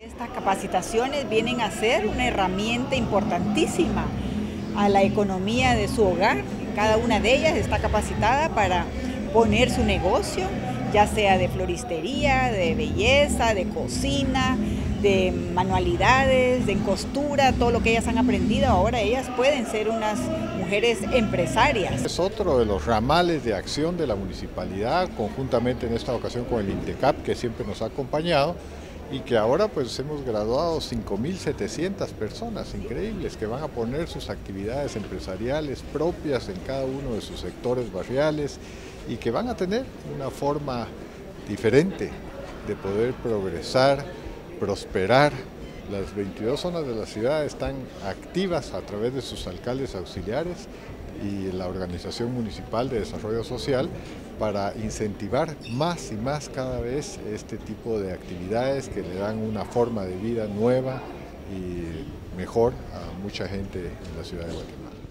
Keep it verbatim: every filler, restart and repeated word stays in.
Estas capacitaciones vienen a ser una herramienta importantísima a la economía de su hogar. Cada una de ellas está capacitada para poner su negocio, ya sea de floristería, de belleza, de cocina, de manualidades, de costura, todo lo que ellas han aprendido. Ahora ellas pueden ser unas mujeres empresarias. Es otro de los ramales de acción de la municipalidad, conjuntamente en esta ocasión con el INTECAP, que siempre nos ha acompañado, y que ahora pues hemos graduado cinco mil setecientas personas increíbles que van a poner sus actividades empresariales propias en cada uno de sus sectores barriales y que van a tener una forma diferente de poder progresar, prosperar. Las veintidós zonas de la ciudad están activas a través de sus alcaldes auxiliares y la Organización Municipal de Desarrollo Social para incentivar más y más cada vez este tipo de actividades que le dan una forma de vida nueva y mejor a mucha gente en la ciudad de Guatemala.